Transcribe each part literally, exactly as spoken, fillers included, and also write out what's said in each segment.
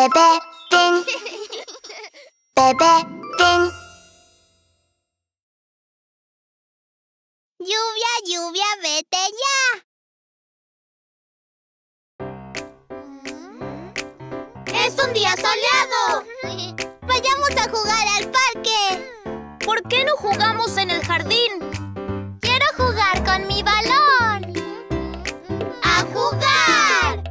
Bebé Fin. Bebé Fin. Lluvia, lluvia, vete ya. ¡Es un día soleado! ¡Vayamos a jugar al parque! ¿Por qué no jugamos en el jardín? ¡Quiero jugar con mi balón! ¡A jugar!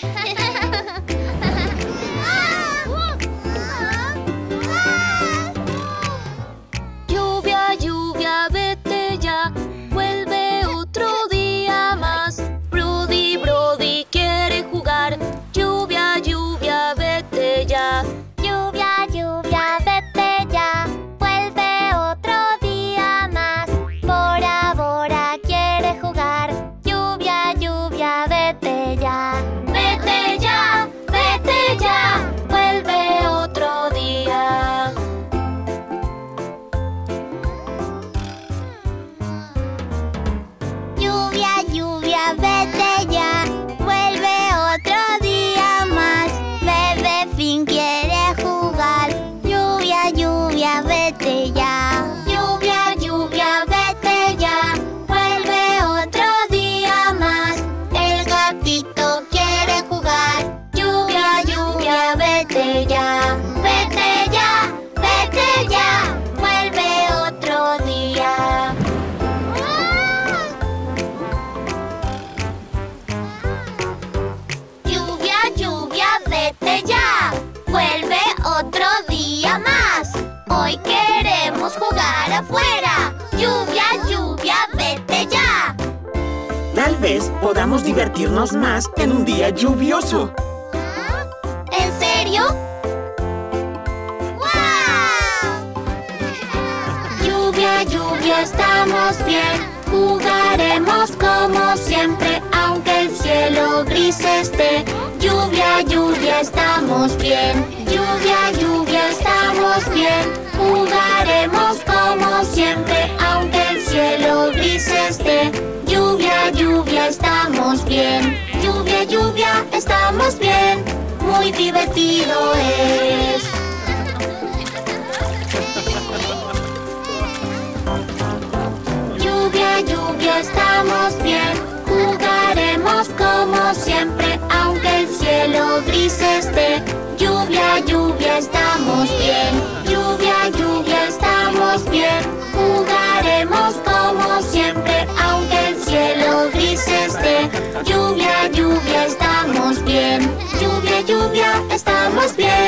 Lluvia, lluvia, vete ya. Vuelve otro día más. Brody, Brody quiere jugar. Lluvia, lluvia, vete ya. Lluvia, lluvia, vete ya. Vuelve otro día más. Bora, Bora quiere jugar. Lluvia, lluvia, vete ya. Vete ya, vete ya. Vuelve otro día. Lluvia, lluvia, vete ya. Vuelve otro día más. Bebé Fin quiere jugar. Lluvia, lluvia, vete ya. Lluvia, lluvia, vete ya. Vuelve otro día más. El gatito quiere jugar. Lluvia, lluvia, vete ya. Vete ya, vete ya. Vuelve otro día. Lluvia, lluvia, vete ya. Vuelve otro día más. Hoy queremos jugar afuera. Lluvia, lluvia, vete ya. Tal vez podamos divertirnos más en un día lluvioso. ¿En serio? ¡Guau! Lluvia, lluvia, estamos bien. Jugaremos como siempre, aunque el cielo gris esté. Lluvia, lluvia, estamos bien. Lluvia, lluvia, estamos bien. Jugaremos como siempre, aunque el cielo gris esté. Lluvia, lluvia, estamos bien. Lluvia, lluvia, estamos bien. Muy divertido es. Lluvia, lluvia, estamos bien. Jugaremos como siempre, aunque el cielo gris esté. Lluvia, lluvia, estamos bien. Lluvia, lluvia, estamos bien. Jugaremos como siempre, aunque el cielo gris esté. Lluvia, lluvia, estamos bien. Lluvia, lluvia, estamos bien.